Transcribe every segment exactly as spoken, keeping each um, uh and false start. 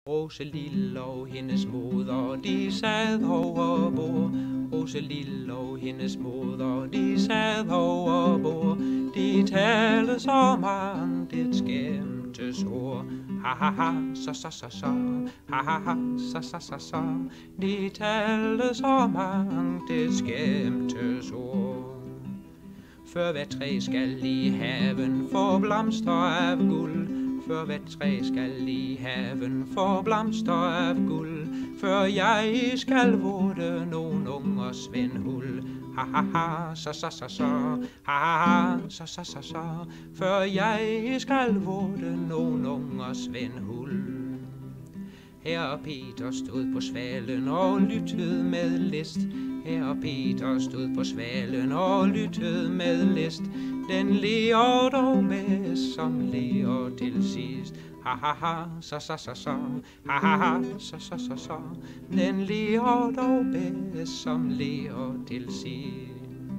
Roselil og hendes moder, de sad over bord. Roselil og hendes moder, de sad over bord. De talte så mangt skæmtes ord. Ha ha ha, så så så så, ha ha ha, så så så så. De talte så mangt skæmtes ord. Før hvert træ skal i haven få blomster af guld. Før hvert træ skal i haven få blomster af guld. Før jeg skal vorte nogen unger svendhul. Ha ha ha, så så så så, ha ha ha, så så så så. Før jeg skal vorte nogen unger svendhul. Herre Peter stod på svalen og lyttede med list. Herre Peter stod på svalen og lyttede med list. Den ler dog bedst, som ler til sidst. Ha ha ha, så så så så, ha ha ha, så så så så. Den ler dog bedst, som ler til sidst.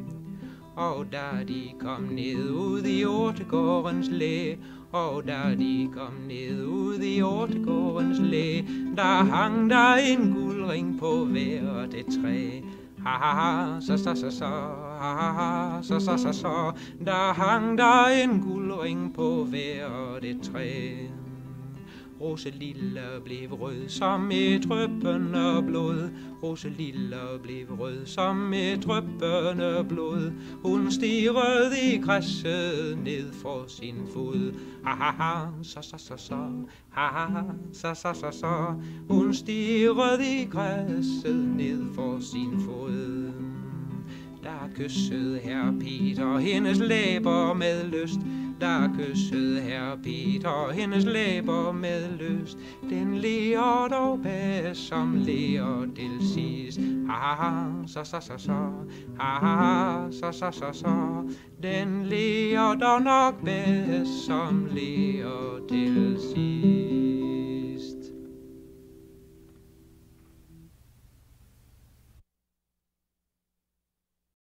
Og da de kom ned ud i ortegårdens læ, og da de kom ned ud i ortegårdens læ, der hang der en guldring på hvert et træ. Ha ha ha, så så så så, ha ha ha, så så så så. Der hang der en guldring på hvert et træ. Roselil blev rød som et dryppende blod. Roselil blev rød som et dryppende blod. Hun stirrede i græsset ned for sin fod. Ha ha ha, så så så så, ha ha ha, så så så så. Hun stirrede i græsset ned for sin fod. Der kyssede herre Peter hendes læber med lyst. Der kyssede herre Peter hendes læber med lyst. Den ler dog bedst, som ler til sidst. Ha ha ha, så så så så, ha ha ha, så så så så. Den ler dog nok bedst, som ler til sidst.